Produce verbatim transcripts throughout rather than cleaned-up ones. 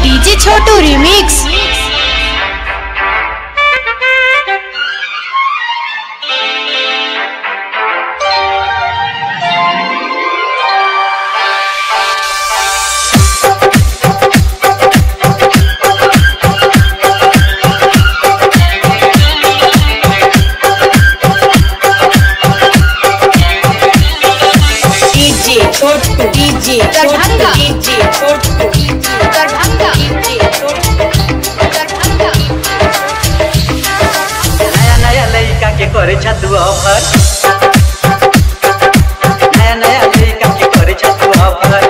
DJ Chhotu remix. Chhotu DJ Darbhanga DJ Chhotu Darbhanga DJ Darbhanga. नया नया लड़का के करे छतु ऑफर, नया नया लड़का के करे छतु ऑफर।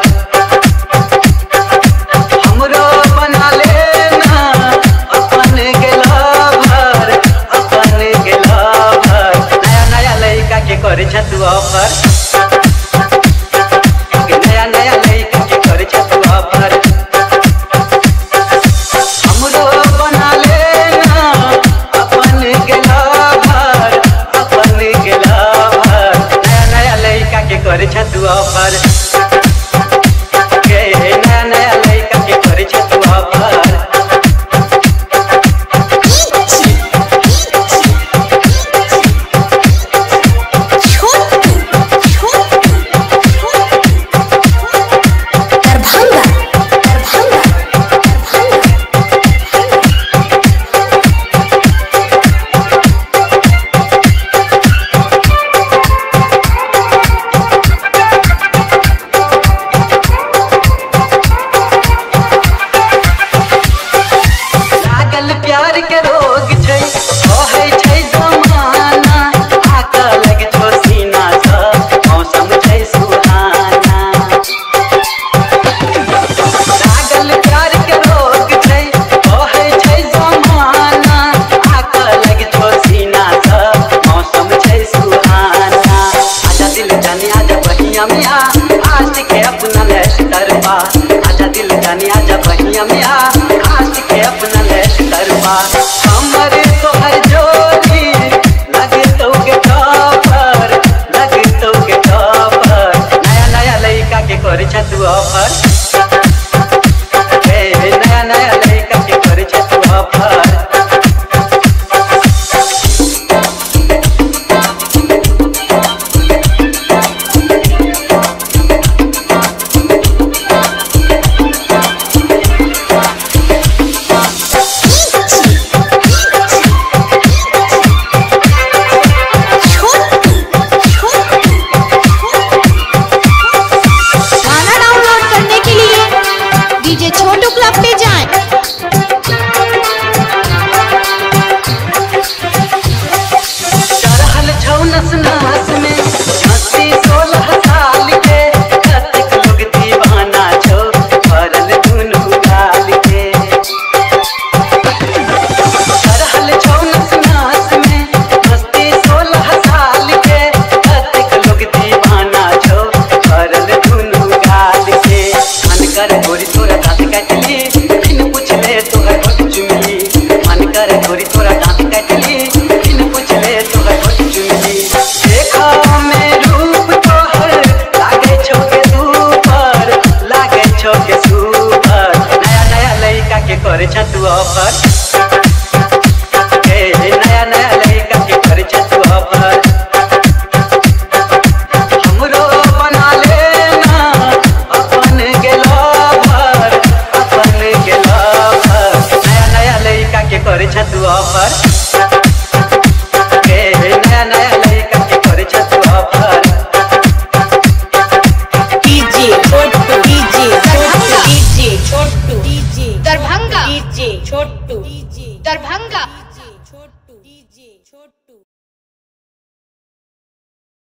हमरो बना लेना अपन गेला भर, अपन गेला भर। नया नया लड़का के करे छतु ऑफर, नया नया लड़का के करे छतु ऑफर। हमरो बना लेना अपन गेला भर, अपन गेला भर। नया नया लड़का के करे छतु ऑफर, नया नया लड़का के करे छतु ऑफर। प्यार के रोग छै कहै छै जमाना, आका लग छो सीना सा मौसम छै सुहाना। लागल प्यार के रोग छै कहै छै जमाना, आका लग छो सीना सा मौसम छै सुहाना। आजा दिल जानी आजा बहिया में आ, आज के अपना लेश तरपा। आजा दिल जानी आजा बहिया में आ, आज के अपना लेश तरपा। हमरे तोहर जोड़ी लगे तो के टॉपर, लगे तो के टॉपर। नया नया लड़का के करे छतु ऑफर, नया नया लड़का के करे छतु ऑफर। छोटू क्लब पे जाएं। चढ़ल छौ नस नस में हंसी सोलह साल के, कतेक लोग दीवाना छौ भरल दुनू गाल के। चढ़ल छौ नस नस में हंसी सोलह साल के, कतेक लोग दीवाना छौ भरल दुनू गाल के। मन कर गोरी तोरा दाँत काटली, बिन पूछले तोहर होठ चुमली। मन कर गोरी तोरा दाँत काटली, बिन पूछले तोहर होठ चुमली। देखा में रूप तोहर लागे छो के सुपर, लागे छो के सुपर। नया नया लड़का के करे छतु ऑफर, नया नया लड़का के करे छतु ऑफर। हमरो बना लेना अपन गेला भर, अपन गेला भर। नया नया लड़का के करे छतु ऑफर, नया नया लड़का के करे छतु offer. DJ Chhotu DJ Chhotu DJ Chhotu DJ Darbhanga DJ Chhotu Darbhanga.